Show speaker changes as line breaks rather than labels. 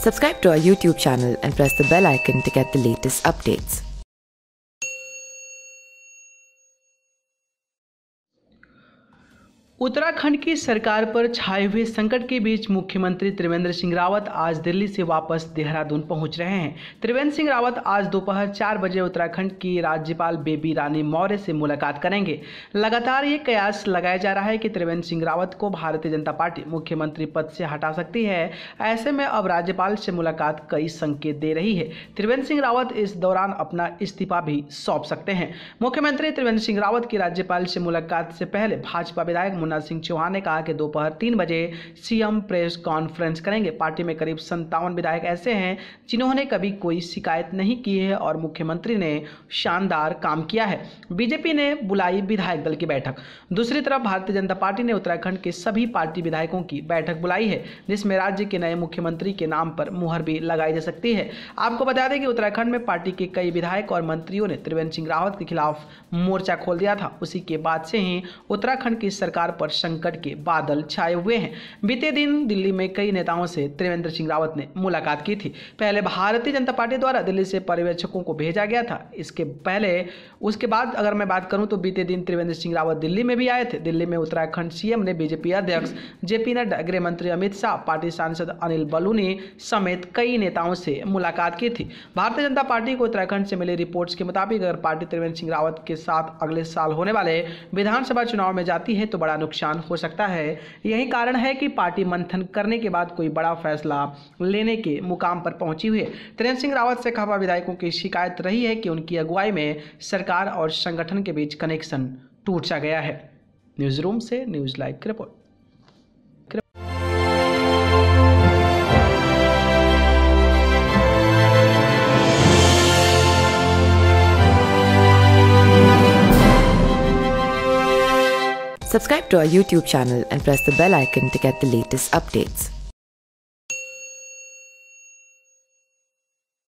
Subscribe to our YouTube channel and press the bell icon to get the latest updates.
Uttarakhand की सरकार पर छाए हुए संकट के बीच मुख्यमंत्री त्रिवेंद्र सिंह रावत आज दिल्ली से वापस देहरादून पहुंच रहे हैं। त्रिवेंद्र सिंह रावत आज दोपहर 4 बजे उत्तराखंड की राज्यपाल बेबी रानी मौर्य से मुलाकात करेंगे। लगातार ये कयास लगाया जा रहा है कि त्रिवेंद्र सिंह रावत को भारतीय जनता पार्टी मुख्यमंत्री पद से हटा सकती है। ऐसे में अब राज्यपाल से मुलाकात कई संकेत दे रही है। त्रिवेंद्र सिंह रावत इस दौरान अपना इस्तीफा भी सौंप सकते हैं। मुख्यमंत्री त्रिवेंद्र सिंह रावत की राज्यपाल से मुलाकात से पहले भाजपा विधायक मुन्ना सिंह चौहान ने कहा कि दोपहर 3 बजे सीएम प्रेस कॉन्फ्रेंस करेंगे। पार्टी में करीब 57 विधायक ऐसे हैं जिन्होंने कभी कोई शिकायत नहीं की है और मुख्यमंत्री ने शानदार काम किया है। बीजेपी ने बुलाई विधायक दल की बैठक। दूसरी तरफ भारतीय जनता पार्टी ने उत्तराखंड के सभी पार्टी विधायकों की बैठक बुलाई है, जिसमें राज्य के नए मुख्यमंत्री के नाम पर मुहर भी लगाई जा सकती है। आपको बता दें कि उत्तराखंड में पार्टी के कई विधायक और मंत्रियों ने त्रिवेंद्र सिंह रावत के खिलाफ मोर्चा खोल दिया था। उसी के बाद से ही उत्तराखंड की सरकार पर संकट के बादल छाए हुए हैं। बीते दिन दिल्ली में कई नेताओं से त्रिवेंद्र सिंह रावत ने मुलाकात की थी। पहले भारतीय जनता पार्टी द्वारा दिल्ली से पर्यवेक्षकों को भेजा गया था। उसके बाद अगर मैं बात करूं तो बीते दिन त्रिवेंद्र सिंह रावत दिल्ली में भी आए थे। दिल्ली में उत्तराखंड सीएम ने बीजेपी अध्यक्ष जेपी नड्डा, गृह मंत्री अमित शाह, पार्टी सांसद अनिल बलूनी समेत कई नेताओं से मुलाकात की थी। भारतीय जनता पार्टी को उत्तराखंड से मिली रिपोर्ट्स के मुताबिक अगर पार्टी त्रिवेंद्र सिंह रावत के साथ अगले साल होने वाले विधानसभा चुनाव में जाती है तो बड़ा नुकसान हो सकता है। यही कारण है कि पार्टी मंथन करने के बाद कोई बड़ा फैसला लेने के मुकाम पर पहुंची हुई है। त्रिवेंद्र सिंह रावत से खफा विधायकों की शिकायत रही है कि उनकी अगुवाई में सरकार और संगठन के बीच कनेक्शन टूट सा गया है। न्यूज रूम से न्यूज लाइव की report.
Subscribe to our YouTube channel and press the bell icon to get the latest updates.